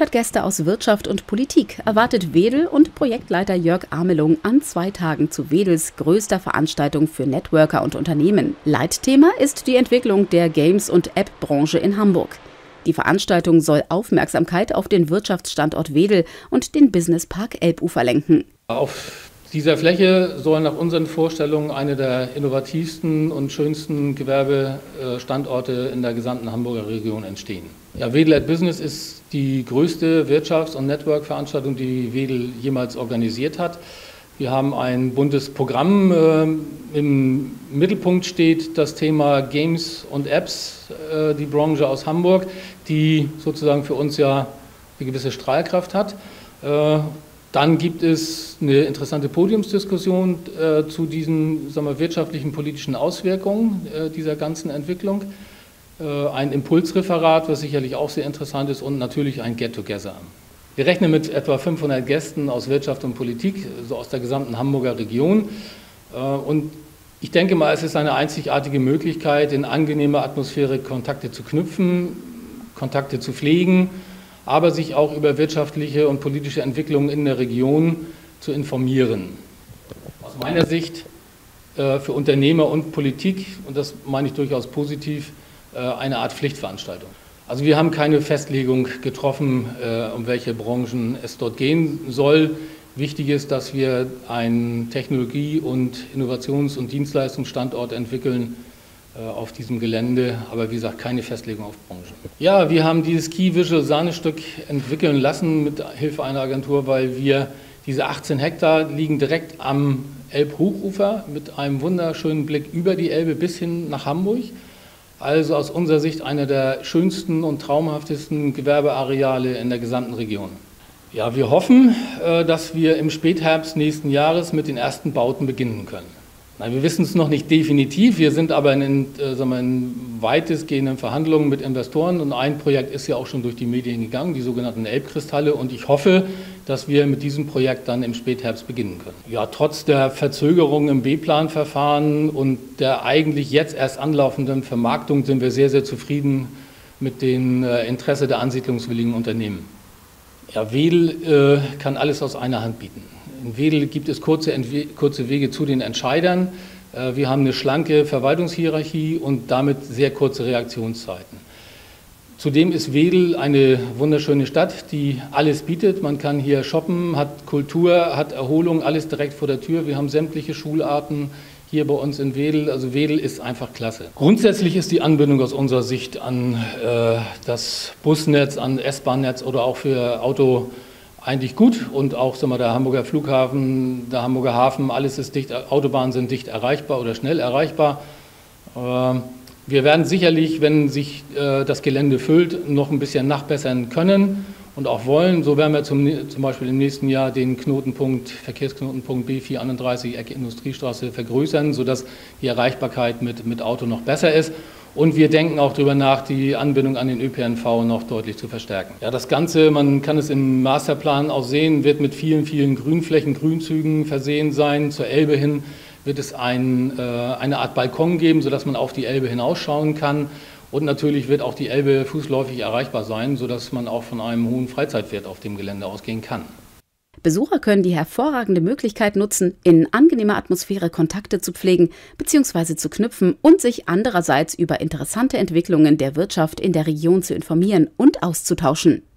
100 Gäste aus Wirtschaft und Politik erwartet Wedel und Projektleiter Jörg Amelung an 2 Tagen zu Wedels größter Veranstaltung für Networker und Unternehmen. Leitthema ist die Entwicklung der Games- und App-Branche in Hamburg. Die Veranstaltung soll Aufmerksamkeit auf den Wirtschaftsstandort Wedel und den Businesspark Elbufer lenken. Auf dieser Fläche soll nach unseren Vorstellungen eine der innovativsten und schönsten Gewerbestandorte in der gesamten Hamburger Region entstehen. Ja, Wedel at Business ist die größte Wirtschafts- und Network-Veranstaltung, die Wedel jemals organisiert hat. Wir haben ein buntes Programm. Im Mittelpunkt steht das Thema Games und Apps, die Branche aus Hamburg, die sozusagen für uns ja eine gewisse Strahlkraft hat. Dann gibt es eine interessante Podiumsdiskussion zu diesen wirtschaftlichen, politischen Auswirkungen dieser ganzen Entwicklung. Ein Impulsreferat, was sicherlich auch sehr interessant ist, und natürlich ein Get-Together. Wir rechnen mit etwa 500 Gästen aus Wirtschaft und Politik, so aus der gesamten Hamburger Region. Und ich denke mal, es ist eine einzigartige Möglichkeit, in angenehmer Atmosphäre Kontakte zu knüpfen, Kontakte zu pflegen, aber sich auch über wirtschaftliche und politische Entwicklungen in der Region zu informieren. Aus meiner Sicht für Unternehmer und Politik, und das meine ich durchaus positiv, eine Art Pflichtveranstaltung. Also wir haben keine Festlegung getroffen, um welche Branchen es dort gehen soll. Wichtig ist, dass wir einen Technologie- und Innovations- und Dienstleistungsstandort entwickeln auf diesem Gelände, aber wie gesagt, keine Festlegung auf Branchen. Ja, wir haben dieses Key Visual Sahnestück entwickeln lassen mit Hilfe einer Agentur, weil wir diese 18 Hektar liegen direkt am Elbhochufer mit einem wunderschönen Blick über die Elbe bis hin nach Hamburg. Also aus unserer Sicht einer der schönsten und traumhaftesten Gewerbeareale in der gesamten Region. Ja, wir hoffen, dass wir im Spätherbst nächsten Jahres mit den ersten Bauten beginnen können. Nein, wir wissen es noch nicht definitiv, wir sind aber in weitestgehenden Verhandlungen mit Investoren und ein Projekt ist ja auch schon durch die Medien gegangen, die sogenannten Elbkristalle, und ich hoffe, dass wir mit diesem Projekt dann im Spätherbst beginnen können. Ja, trotz der Verzögerung im B-Plan-Verfahren und der eigentlich jetzt erst anlaufenden Vermarktung sind wir sehr, sehr zufrieden mit dem Interesse der ansiedlungswilligen Unternehmen. Ja, Wedel kann alles aus einer Hand bieten. In Wedel gibt es kurze Wege zu den Entscheidern. Wir haben eine schlanke Verwaltungshierarchie und damit sehr kurze Reaktionszeiten. Zudem ist Wedel eine wunderschöne Stadt, die alles bietet. Man kann hier shoppen, hat Kultur, hat Erholung, alles direkt vor der Tür. Wir haben sämtliche Schularten hier bei uns in Wedel. Also Wedel ist einfach klasse. Grundsätzlich ist die Anbindung aus unserer Sicht an das Busnetz, an S-Bahn-Netz oder auch für Auto eigentlich gut, und auch der Hamburger Flughafen, der Hamburger Hafen, alles ist dicht, Autobahnen sind dicht erreichbar oder schnell erreichbar. Wir werden sicherlich, wenn sich das Gelände füllt, noch ein bisschen nachbessern können und auch wollen. So werden wir zum Beispiel im nächsten Jahr den Verkehrsknotenpunkt B431 Ecke Industriestraße vergrößern, sodass die Erreichbarkeit mit Auto noch besser ist. Und wir denken auch darüber nach, die Anbindung an den ÖPNV noch deutlich zu verstärken. Ja, das Ganze, man kann es im Masterplan auch sehen, wird mit vielen, vielen Grünflächen, Grünzügen versehen sein. Zur Elbe hin wird es eine Art Balkon geben, sodass man auf die Elbe hinausschauen kann. Und natürlich wird auch die Elbe fußläufig erreichbar sein, sodass man auch von einem hohen Freizeitwert auf dem Gelände ausgehen kann. Besucher können die hervorragende Möglichkeit nutzen, in angenehmer Atmosphäre Kontakte zu pflegen bzw. zu knüpfen und sich andererseits über interessante Entwicklungen der Wirtschaft in der Region zu informieren und auszutauschen.